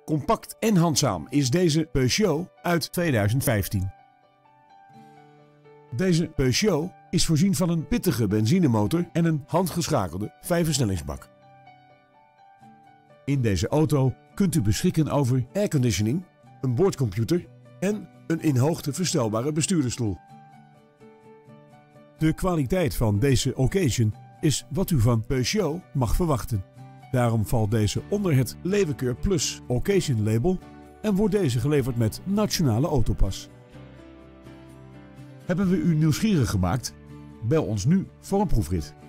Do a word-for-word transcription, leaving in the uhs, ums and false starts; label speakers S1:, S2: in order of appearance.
S1: Compact en handzaam is deze Peugeot uit tweeduizend vijftien. Deze Peugeot is voorzien van een pittige benzinemotor en een handgeschakelde vijfversnellingsbak. In deze auto kunt u beschikken over airconditioning, een boordcomputer en een in hoogte verstelbare bestuurdersstoel. De kwaliteit van deze occasion is wat u van Peugeot mag verwachten. Daarom valt deze onder het Levenkeur Plus Occasion label en wordt deze geleverd met Nationale Autopas. Hebben we u nieuwsgierig gemaakt? Bel ons nu voor een proefrit.